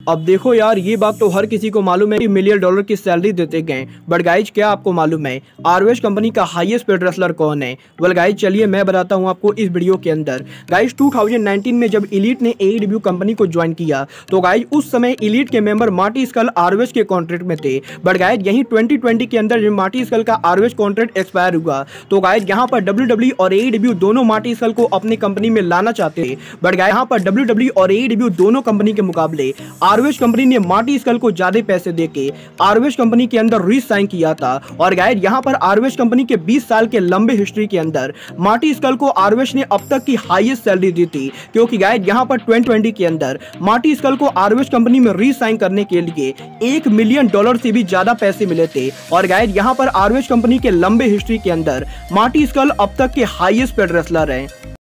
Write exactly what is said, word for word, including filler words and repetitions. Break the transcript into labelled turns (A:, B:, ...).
A: अब देखो यार, ये बात तो हर किसी को मालूम है कि मिलियन डॉलर की सैलरी देते गए, बट गाइज क्या आपको मालूम है आरओएस कंपनी का हाईएस्ट पेड रेसलर कौन है? वेल गाइज चलिए मैं बताता हूँ आपको इस वीडियो के अंदर। गाइज टू थाउजेंड नाइनटीन में जब इलीट ने एईडब्ल्यू कंपनी को ज्वाइन किया तो गाइज उस समय इलीट के मेंबर मार्टी स्कल आरओएस के कॉन्ट्रैक्ट में थे, बट गाइज यही ट्वेंटी ट्वेंटी के अंदर जब मार्टी स्कल का आरओएस कॉन्ट्रैक्ट एक्सपायर हुआ तो गाइज यहाँ पर डब्ल्यूडब्ल्यूई और एईडब्ल्यू दोनों मार्टी स्कल को अपनी कंपनी में लाना चाहते थे, बट गाइज यहाँ पर डब्ल्यूडब्ल्यूई और एईडब्ल्यू दोनों कंपनी के मुकाबले आरओएस कंपनी ने मार्टी स्कल को ज्यादा पैसे देके आरओएस कंपनी के अंदर री साइन किया था। और गाइस यहाँ पर आरओएस कंपनी के बीस साल के लंबे हिस्ट्री के अंदर मार्टी स्कल को आरओएस ने अब तक की हाईएस्ट सैलरी दी थी, क्योंकि गाइस यहाँ पर ट्वेंटी ट्वेंटी के अंदर मार्टी स्कल को आरओएस कंपनी में री साइन करने के लिए एक मिलियन डॉलर से भी ज्यादा पैसे मिले थे। और गाइस यहाँ पर आरओएस कंपनी के लंबे हिस्ट्री के अंदर मार्टी स्कल अब तक के हाईएस्ट पेड रेसलर है।